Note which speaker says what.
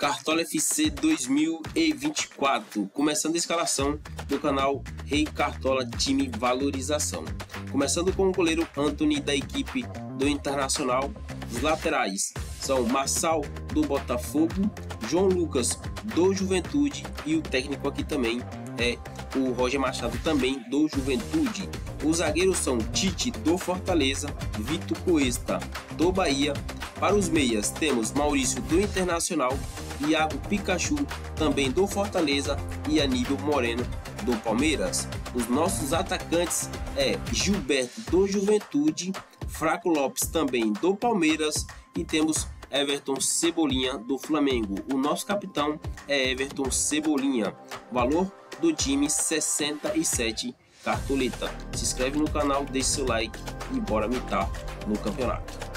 Speaker 1: Cartola FC 2024, começando a escalação do canal Rei Cartola Time Valorização. Começando com o goleiro Antony da equipe do Internacional. Os laterais são Marçal do Botafogo, João Lucas do Juventude e o técnico aqui também é o Roger Machado, também do Juventude. Os zagueiros são Tite do Fortaleza, Vitor Cuesta do Bahia. Para os meias temos Maurício do Internacional, Iago Pikachu também do Fortaleza e Aníbal Moreno do Palmeiras. Os nossos atacantes é Gilberto do Juventude, Franco Lopes também do Palmeiras e temos Everton Cebolinha do Flamengo. O nosso capitão é Everton Cebolinha. Valor do time 67 cartoleta. Se inscreve no canal, deixe seu like e bora mitar no campeonato.